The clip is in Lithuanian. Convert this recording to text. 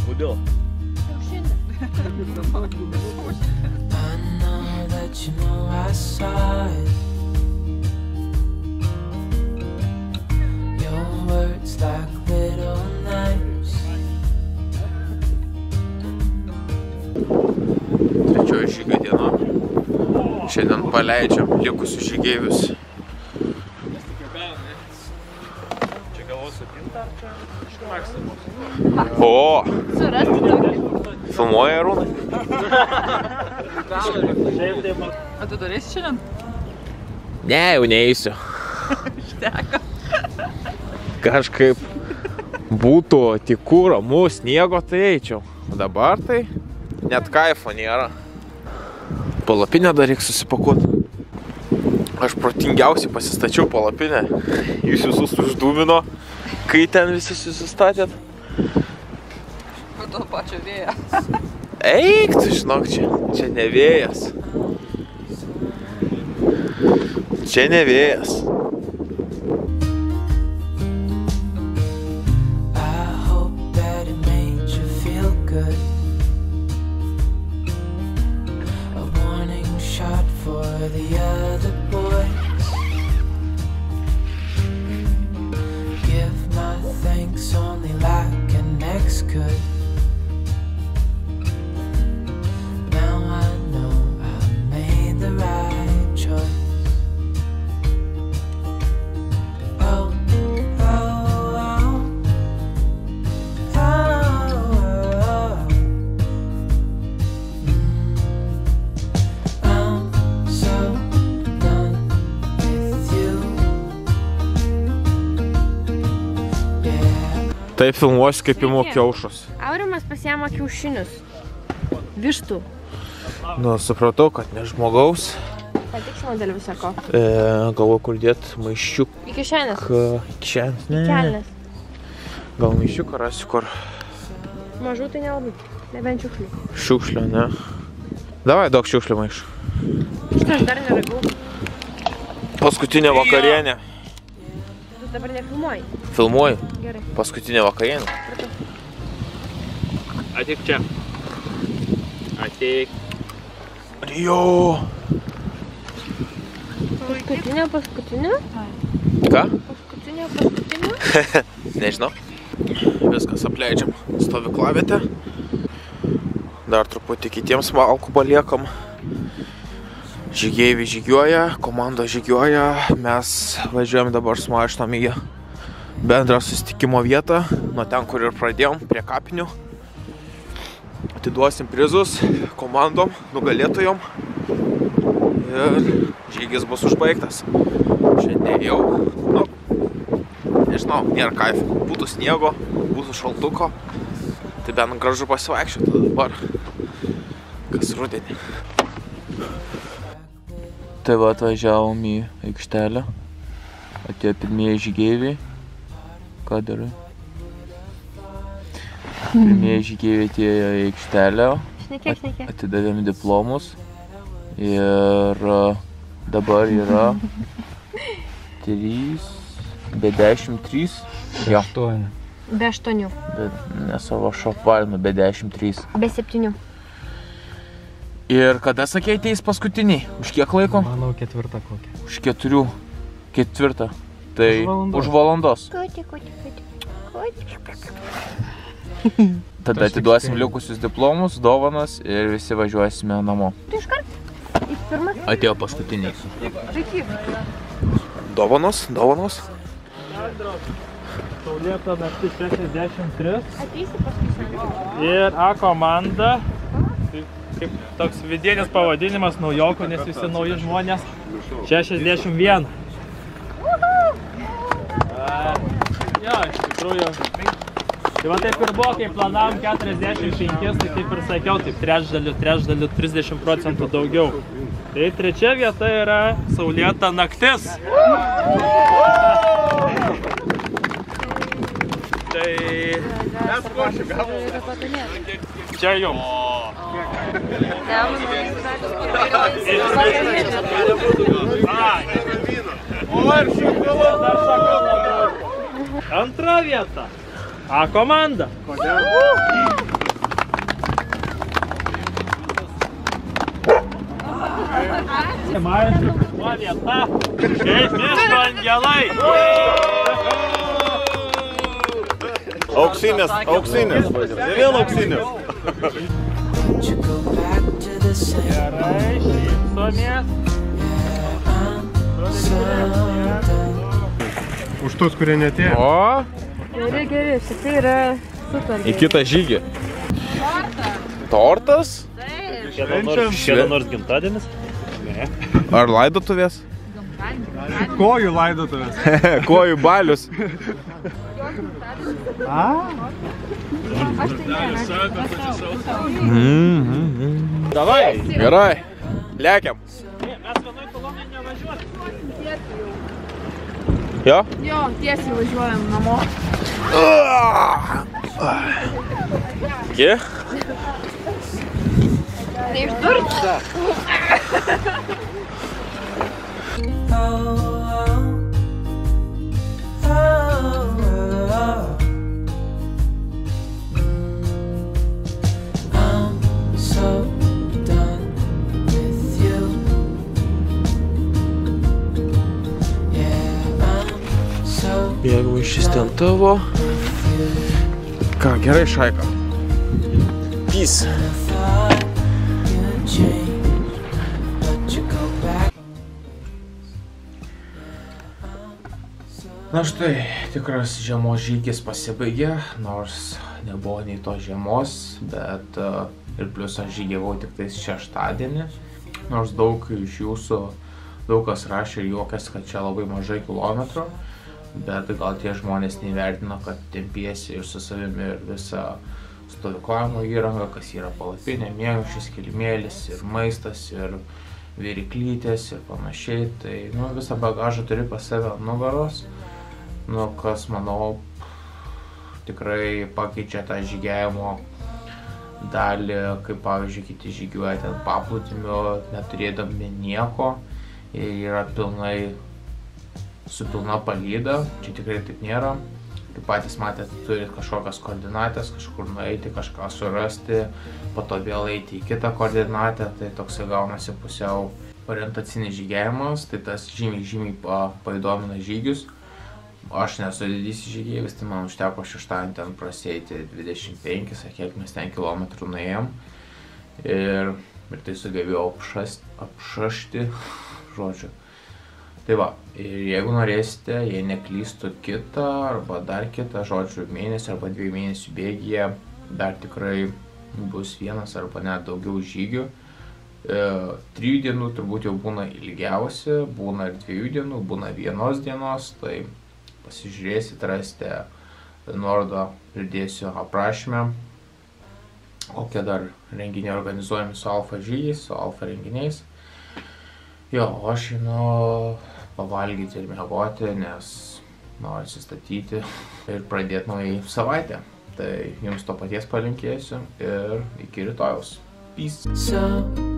Kodėl? Trečioji žygio diena. Šiandien paleidžiam likusius žygeivius. Čia galvos supinta ar čia maksimum? O! Surasti tokį. Filmuoja Arūnai? O tu darėsi šiandien? Ne, jau neįsiu. Išteko. Kažkaip būtų tikų ramų sniego, tai eičiau. O dabar tai net kaifo nėra. Palapinę dar reikia susipakuoti. Aš protingiausiai pasistačiau palapinę. Jūs visus uždūmino, kai ten visi susistatėt. Po to pačio vėjo. Eik, tu žinok, čia ne vėjas. Čia ne vėjas. Tai filmuosiu, kaip imu kiaušus. Aurimas pasiėmė kiaušinius. Vištų. Nu, supratau, kad ne žmogaus. Patikšimo dėl visako. Galvoju, kur dėt maiščiuk. Į kišenės. Kišenės? Į kelnes. Gal maiščiuką rasiu kur? Mažų tai nelabai. Nebent šiukšlių. Šiukšlių, ne? Davai, daug šiukšlių maišų. Šitą aš dar neragau. Paskutinė vakarienė. Tu dabar nefilmuoji? Filmuoju. Gerai. Paskutinė vakarienė. Ateik čia. Ateik. Jo. Paskutinė? Ką? Paskutinė? Nežinau. Viskas apleidžiam stovyklavietę. Dar truputį kitiems malkų paliekam. Žygeiviai žygiuoja, komanda žygiuoja. Mes važiuojam dabar su mašinom į bendrą susitikimo vietą. Nuo ten, kur ir pradėjom, prie kapinių. Atiduosim prizus komandom, nugalėtojom. Ir žygis bus užbaigtas. Šiandien jau, nu, nežinau, nėra kaifo. Būtų sniego, būtų šaltuko. Tai bent gražu pasivaikščioti dabar, kas rudenį. Tai va, atvažiavom į aikštelę. Atėjo pirmieji žygeiviai. Ką darai? Pirmieji žygeiviai atėjo į aikštelę. Šnekėk. Atidavėm diplomus. Ir dabar yra 3, be 10-3. Jo. 8. Be 8. Ne savo šapvalinu, be 10-3. Be 7. Ir kada sakė ateis paskutiniai? Už kiek laiko? Manau, 4 kokia. Už 4. 4. Tai už valandos. Tada atiduosim likusius diplomus, dovanas ir visi važiuosime namo. Iškart? Į pirmą? Atėjo paskutiniai. Reikia. Dovanos. Saulėta naktis 63. Ateisi paskui šiandien. Ir A komanda. Kaip toks vidienis pavadinimas naujokų, nes visi nauji žmonės. 61. Jo, iš tikrųjų. Tai va taip ir buvo, kai planavom 45, tai kaip ir sakiau, taip trečdalių 30% daugiau. Tai trečia vieta yra saulėta naktis. Tai mes košiu gavom. Čia jums. Antra vieta. A komanda. Mažai, buvo vieta. Kaip miško angelai. Auksinės, auksinės. Vėl auksinės. Gerai, šypsomės. Už tos, kurie netėjo. O, Geri, geri, šitai yra super. į kitą žygį. Tortas? Kieno nors gimtadienis? Ar laidotuvės? Kojų laidotuvės. Kojų balius. Davai. Gerai, lekiam. Mes vienoj kolonai nevažiuosim. Jo? Jo, tiesiai važiuojam namo. Ki? Neišdurk. Jeigu šis ten tavo. Ką, gerai, Šaika. Peace. Na štai, tikras žiemos žygis pasibaigė, nors nebuvo nei tos žiemos, bet ir plius aš žygiavau tik tais šeštadienį. Nors daug iš jūsų, daug kas rašė ir juokės, kad čia labai mažai kilometrų, bet gal tie žmonės neįvertino, kad tempiesi ir su savimi ir visą stovyklavimo įrangą, kas yra palapinė, miegmaišis, kilimėlis ir maistas ir viryklytės ir panašiai. Tai visą bagažą turi pas save ant nugaros. Kas, manau, tikrai pakeičia tą žygiavimo dalį, kaip pavyzdžiui, kiti žygiuoja ten paplūdimiu, neturėdami nieko ir yra pilnai su pilna palyda. Čia tikrai taip nėra. Kaip patys matėte, turit kažkokias koordinatės, kažkur nueiti, kažką surasti, po to vėl eiti į kitą koordinatę, tai toksai gaunasi pusiau orientacinis žygiavimas, tai tas žymiai paįdomina žygius. Aš nesu didysis žygeivis, tai man užteko šeštadienį ten prasieiti 25, ar kiek mes ten kilometrų nuėjom. Ir tai sugebėjau apšašti, žodžiu. Tai va, ir jeigu norėsite, jei neklystų kitą arba dar kitą, žodžiu, mėnesį arba 2 mėnesių bėgyje, dar tikrai bus vienas arba net daugiau žygių. 3 dienų turbūt jau būna ilgiausi, būna ir 2 dienų, būna 1 dienos, tai pasižiūrėsit, rasite nuorodą, pridėsiu aprašyme, kokie dar renginiai organizuojami su Alfa žygiais, su Alfa renginiais. Jo, aš einu pavalgyti ir miegoti, nes noriu atsistatyti ir pradėti naują savaitę. Tai jums to paties palinkėsiu ir iki rytojaus. Peace.